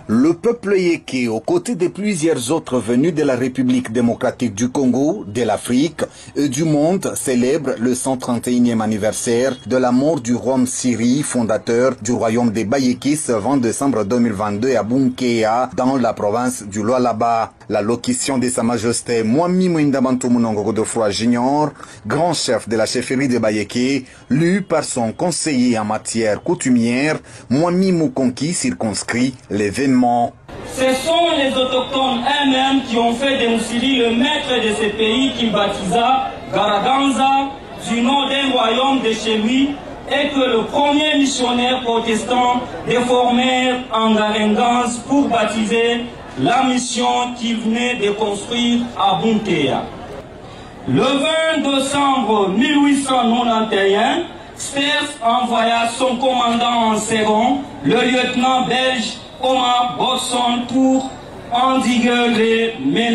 Le peuple Yéké, aux côtés de plusieurs autres venus de la République démocratique du Congo, de l'Afrique et du monde, célèbre le 131e anniversaire de la mort du roi Msiri, fondateur du royaume des Bayékis, ce 20 décembre 2022 à Bunkéa, dans la province du Lualaba. La locution de Sa Majesté Mwami Mwindabantou Munongo Godefroid Junior, grand chef de la chefferie de Bayéké, lu par son conseiller en matière coutumière, Mwami Mukonki, circonscrit l'événement. Ce sont les autochtones eux-mêmes qui ont fait de Msiri le maître de ce pays qu'il baptisa Garaganza, du nom d'un royaume de chez lui, et que le premier missionnaire protestant déformé en Garengans pour baptiser la mission qu'il venait de construire à Bunkéa. Le 20 décembre 1891, Sters envoya son commandant en second, le lieutenant belge Omar Bosson, pour endiguer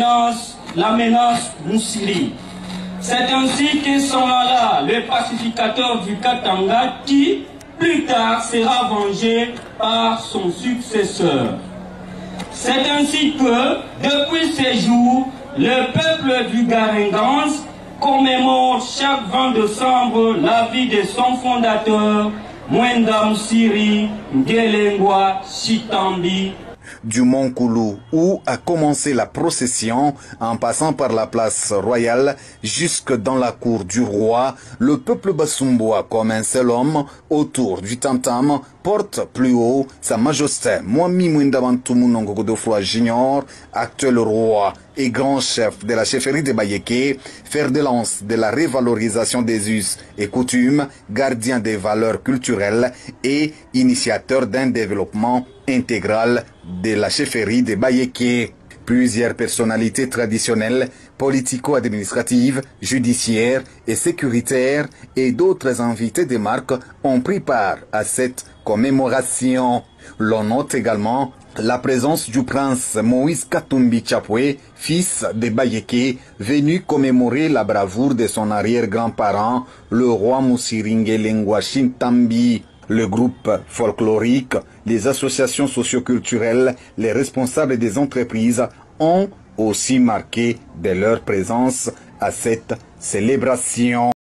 la menace Msiri. C'est ainsi que s'en alla le pacificateur du Katanga qui, plus tard, sera vengé par son successeur. C'est ainsi que, depuis ces jours, le peuple du Garengans commémore chaque 20 décembre la vie de son fondateur, Mwenda Msiri Ngelengwa Chitambi. Du Mont Koulou, où a commencé la procession, en passant par la place royale jusque dans la cour du roi, le peuple Basumboa, comme un seul homme, autour du tam-tam, porte plus haut Sa Majesté Mwami Mwindabantou Munongo Godefroid Junior, actuel roi et grand chef de la chefferie de Bayéké, fer de lance de la révalorisation des us et coutumes, gardien des valeurs culturelles et initiateur d'un développement intégral de la chefferie de Bayéké. Plusieurs personnalités traditionnelles, politico-administratives, judiciaires et sécuritaires et d'autres invités de marque ont pris part à cette commémoration. L'on note également la présence du prince Moïse Katumbi Chapwe, fils de Bayéké, venu commémorer la bravoure de son arrière-grand-parent, le roi Msiri Ngelengwa Chitambi. Le groupe folklorique, les associations socioculturelles, les responsables des entreprises ont aussi marqué de leur présence à cette célébration.